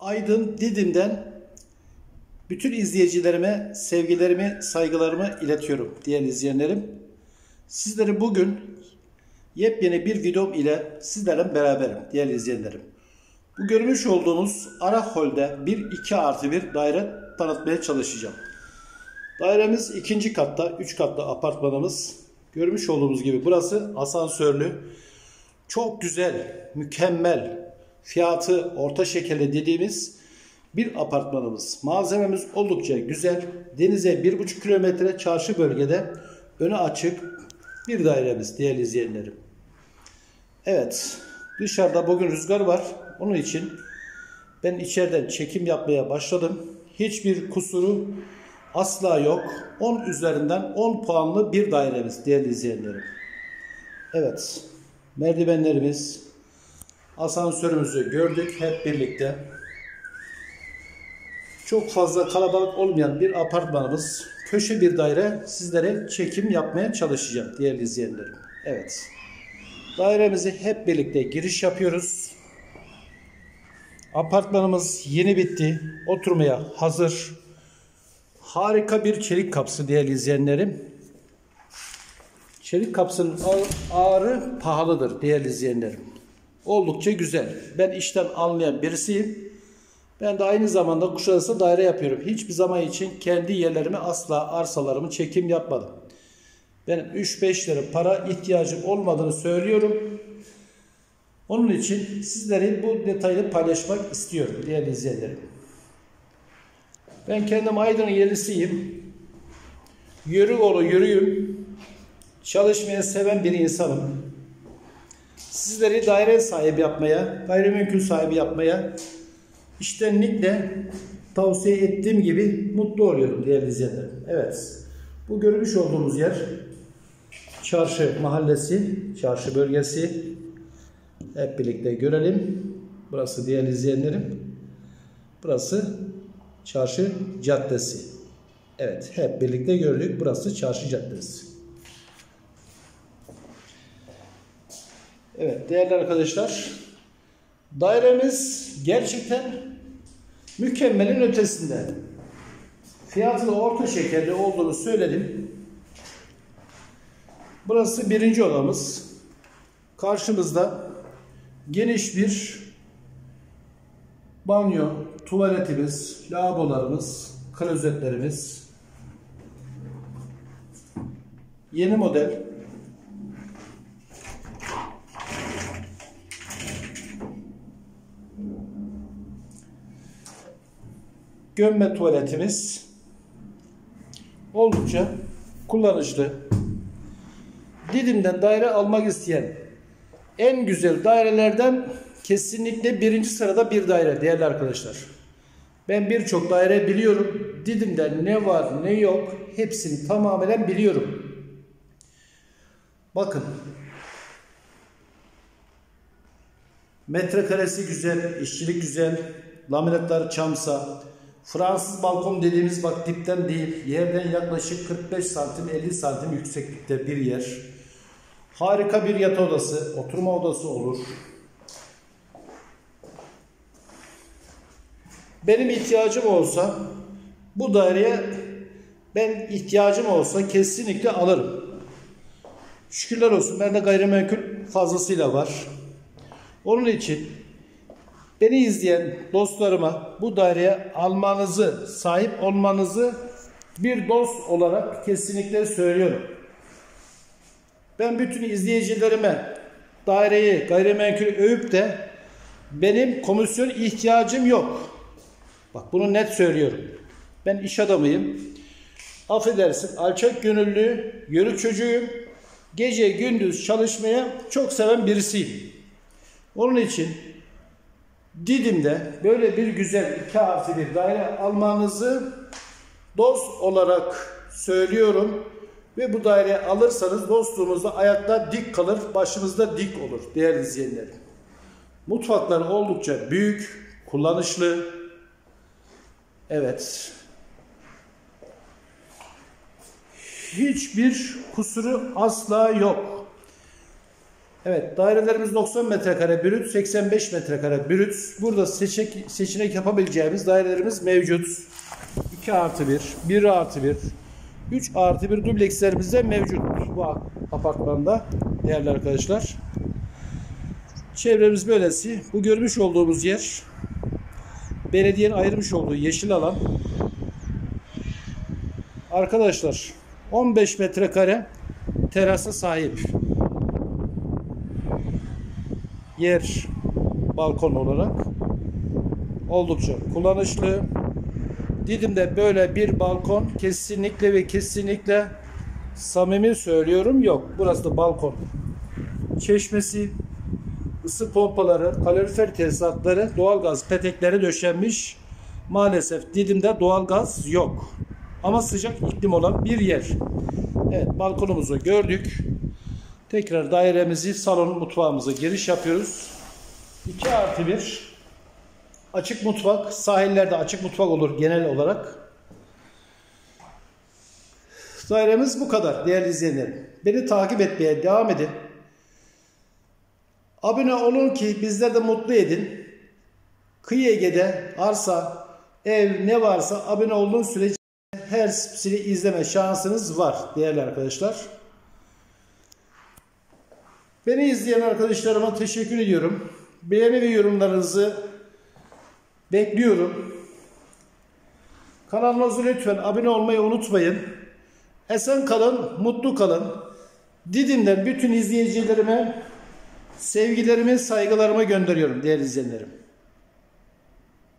Aydın Didim'den bütün izleyicilerime sevgilerimi, saygılarımı iletiyorum değerli izleyenlerim. Sizleri bugün yepyeni bir videom ile sizlerle beraberim değerli izleyenlerim. Bu görmüş olduğunuz Arahol'de bir 2+1 daire tanıtmaya çalışacağım. Dairemiz ikinci katta, 3 katlı apartmanımız. Görmüş olduğunuz gibi burası asansörlü. Çok güzel, mükemmel, fiyatı orta şekerli dediğimiz bir apartmanımız. Malzememiz oldukça güzel. Denize 1,5 kilometre, çarşı bölgede, önü açık bir dairemiz değerli izleyenlerim. Evet, dışarıda bugün rüzgar var. Onun için ben içeriden çekim yapmaya başladım. Hiçbir kusuru asla yok. 10 üzerinden 10 puanlı bir dairemiz değerli izleyenlerim. Evet, merdivenlerimiz, asansörümüzü gördük hep birlikte. Çok fazla kalabalık olmayan bir apartmanımız. Köşe bir daire, sizlere çekim yapmaya çalışacağım değerli izleyenlerim. Evet, dairemizi hep birlikte giriş yapıyoruz. Apartmanımız yeni bitti. Oturmaya hazır. Harika bir çelik kapısı değerli izleyenlerim. Çelik kapısının ağırı pahalıdır değerli izleyenlerim. Oldukça güzel. Ben işten anlayan birisiyim. Ben de aynı zamanda Kuşadası daire yapıyorum. Hiçbir zaman için kendi yerlerime asla arsalarımı çekim yapmadım. Benim 3-5 lira para ihtiyacım olmadığını söylüyorum. Onun için sizlere bu detayı paylaşmak istiyorum değerli izleyenlerim. Ben kendim Aydın'ın yerlisiyim. Yürü oğlu yürüyüm. Çalışmaya seven bir insanım. Sizleri daire sahibi yapmaya, gayrimenkul sahibi yapmaya içtenlikle tavsiye ettiğim gibi mutlu oluyorum değerli izleyenlerim. Evet, bu görmüş olduğumuz yer Çarşı Mahallesi, Çarşı Bölgesi. Hep birlikte görelim. Burası değerli izleyenlerim. Burası Çarşı Caddesi. Evet, hep birlikte gördük. Burası Çarşı Caddesi. Evet değerli arkadaşlar, dairemiz gerçekten mükemmelin ötesinde. Fiyatı da orta şekerli olduğunu söyledim. Burası birinci odamız. Karşımızda geniş bir banyo, tuvaletimiz, lavabolarımız, klozetlerimiz. Yeni model. Gömme tuvaletimiz oldukça kullanışlı. Didim'den daire almak isteyen en güzel dairelerden kesinlikle birinci sırada bir daire değerli arkadaşlar. Ben birçok daire biliyorum. Didim'de ne var ne yok hepsini tamamen biliyorum. Bakın. Metrekaresi güzel, işçilik güzel, laminatlar çamsa. Fransız balkon dediğimiz bak dipten değil, yerden yaklaşık 45 santim 50 santim yükseklikte bir yer. Harika bir yatak odası, oturma odası olur. Benim ihtiyacım olsa bu daireye ihtiyacım olsa kesinlikle alırım. Şükürler olsun bende gayrimenkul fazlasıyla var. Onun için beni izleyen dostlarıma bu daireye almanızı, sahip olmanızı bir dost olarak kesinlikle söylüyorum. Ben bütün izleyicilerime daireyi, gayrimenkulü övüp de benim komisyon ihtiyacım yok. Bak bunu net söylüyorum. Ben iş adamıyım. Affedersin, alçak gönüllü, yörük çocuğuyum. Gece gündüz çalışmaya çok seven birisiyim. Onun için Didim'de böyle bir güzel 2+1 daire almanızı dost olarak söylüyorum. Ve bu daireyi alırsanız dostluğumuzda ayakta dik kalır, başımızda dik olur değerli izleyenlerim. Mutfaklar oldukça büyük, kullanışlı. Evet. Hiçbir kusuru asla yok. Evet, dairelerimiz 90 metrekare brüt, 85 metrekare brüt. Burada seçenek yapabileceğimiz dairelerimiz mevcut. 2 artı 1, 1 artı 1, 3 artı 1 dublekslerimiz de mevcut bu apartmanda değerli arkadaşlar. Çevremiz böylesi. Bu görmüş olduğumuz yer belediyenin ayırmış olduğu yeşil alan. Arkadaşlar 15 metrekare terasa sahip yer, balkon olarak oldukça kullanışlı. Didim'de böyle bir balkon kesinlikle ve kesinlikle samimi söylüyorum yok. Burası da balkon. Çeşmesi, ısı pompaları, kalorifer tesisatları, doğalgaz petekleri döşenmiş. Maalesef Didim'de doğalgaz yok. Ama sıcak iklim olan bir yer. Evet, balkonumuzu gördük. Tekrar dairemizi, salon mutfağımıza giriş yapıyoruz. 2 artı 1 açık mutfak. Sahillerde açık mutfak olur genel olarak. Dairemiz bu kadar değerli izleyenlerim. Beni takip etmeye devam edin. Abone olun ki bizler de mutlu edin. Kıyı Ege'de arsa, ev ne varsa abone olduğun sürece hepsini izleme şansınız var değerli arkadaşlar. Beni izleyen arkadaşlarıma teşekkür ediyorum. Beğeni ve yorumlarınızı bekliyorum. Kanalımıza lütfen abone olmayı unutmayın. Esen kalın, mutlu kalın. Didim'den bütün izleyicilerime sevgilerimi, saygılarımı gönderiyorum değerli izleyenlerim.